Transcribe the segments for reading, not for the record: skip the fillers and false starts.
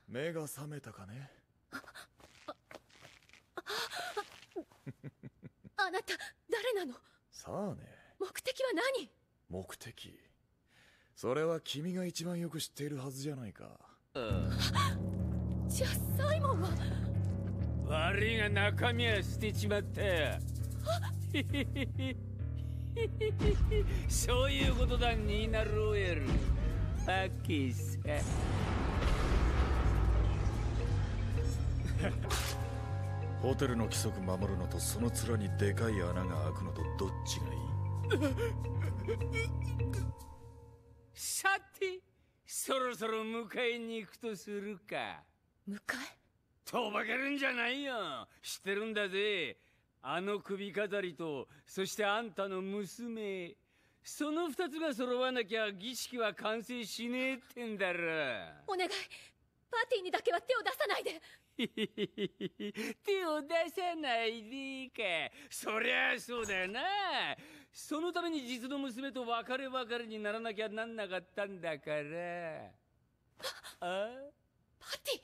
目が覚めたかね。 あなた誰なの？ さあね。 目的は何？ 目的、それは君が一番よく知っているはずじゃないか。 じゃあサイモンは。 悪いが中身は捨てちまったよ。そういうことだ、ニーナ・ローヤル。パキさ。 ホテルの規則守るのとその面にでかい穴が開くのとどっちがいい？ さて、そろそろ迎えに行くとするか。 迎え？ とぼけるんじゃないよ。知ってるんだぜ。あの首飾りと、そしてあんたの娘。その二つが揃わなきゃ儀式は完成しねえってんだろ。 お願い、パーティーにだけは手を出さないで。 手を出さないでか。そりゃそうだよな。そのために実の娘と別れ別れにならなきゃなんなかったんだから。あ？ パテ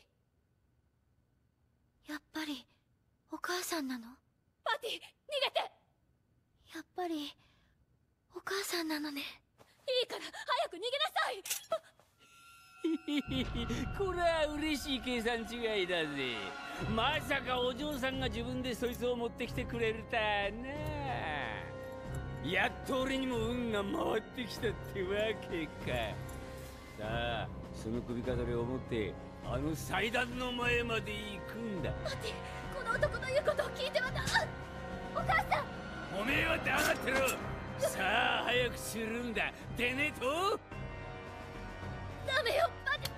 ィ。 やっぱりお母さんなの？ パティ、逃げて。 やっぱりお母さんなのね。 いいから早く逃げなさい。 これは嬉しい計算違いだぜ。まさかお嬢さんが自分でそいつを持ってきてくれるたな。やっと俺にも運が回ってきたってわけか。さあ、その首飾りを持ってあの祭壇の前まで行くんだ。 パティ、この男の言うことを聞いてはな。お母さん。 おめえは黙ってろ。さあ早くするんだ。でねと。 ダメよ、パティ。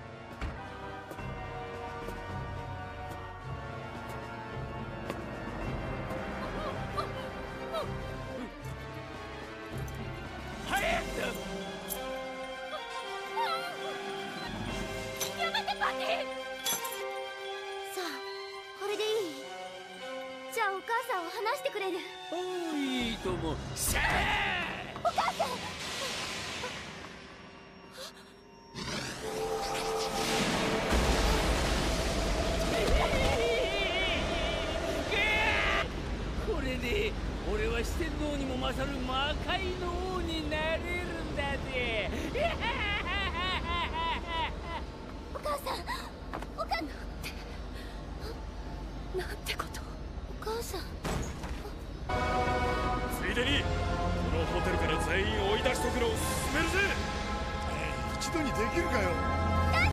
早く。 やめて、パティ。 さあ、これでいい？じゃあお母さんを離してくれる？ いいとも。さあ、 お母さん。 これで俺は四天王にも勝る魔界の王になれるんだぜ。 お母さん、お母さん。 なんてこと。 お母さん。 ついでにこのホテルから全員追い出しとくのを勧めるぜ。 一度にできるかよ。